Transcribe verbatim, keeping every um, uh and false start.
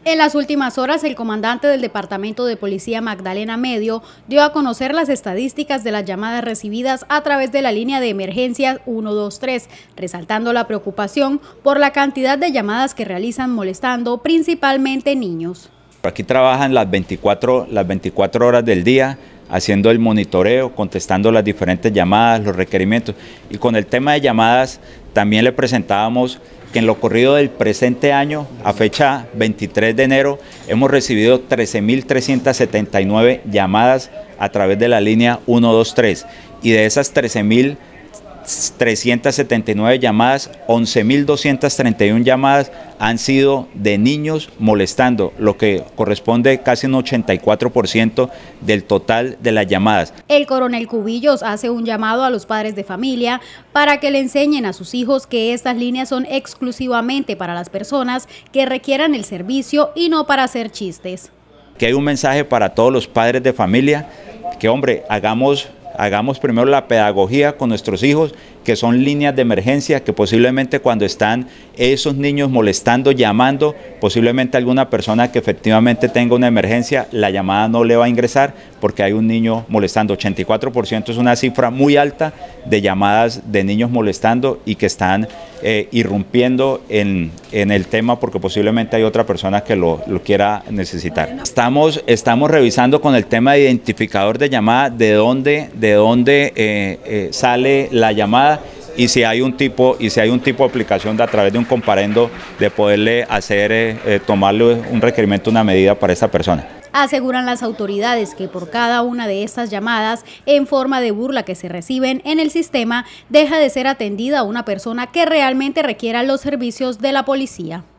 En las últimas horas, el comandante del Departamento de Policía Magdalena Medio dio a conocer las estadísticas de las llamadas recibidas a través de la línea de emergencias ciento veintitrés, resaltando la preocupación por la cantidad de llamadas que realizan molestando principalmente niños. Aquí trabajan las veinticuatro, las veinticuatro horas del día, haciendo el monitoreo, contestando las diferentes llamadas, los requerimientos. Y con el tema de llamadas, también le presentábamos que en lo corrido del presente año, a fecha veintitrés de enero, hemos recibido trece mil trescientas setenta y nueve llamadas a través de la línea ciento veintitrés. Y de esas trece mil trescientas setenta y nueve llamadas, once mil doscientas treinta y una llamadas han sido de niños molestando, lo que corresponde casi un ochenta y cuatro por ciento del total de las llamadas. El coronel Cubillos hace un llamado a los padres de familia para que le enseñen a sus hijos que estas líneas son exclusivamente para las personas que requieran el servicio y no para hacer chistes. Que hay un mensaje para todos los padres de familia, que hombre, hagamos Hagamos primero la pedagogía con nuestros hijos, que son líneas de emergencia, que posiblemente cuando están esos niños molestando, llamando, posiblemente alguna persona que efectivamente tenga una emergencia, la llamada no le va a ingresar porque hay un niño molestando. ochenta y cuatro por ciento es una cifra muy alta de llamadas de niños molestando y que están eh, irrumpiendo en, en el tema porque posiblemente hay otra persona que lo, lo quiera necesitar. Estamos, estamos revisando con el tema de identificador de llamada de dónde, de dónde eh, eh, sale la llamada y si hay un tipo y si hay un tipo de aplicación de a través de un comparendo de poderle hacer eh, eh, tomarle un requerimiento, una medida para esta persona. Aseguran las autoridades que por cada una de estas llamadas en forma de burla que se reciben en el sistema deja de ser atendida una persona que realmente requiera los servicios de la policía.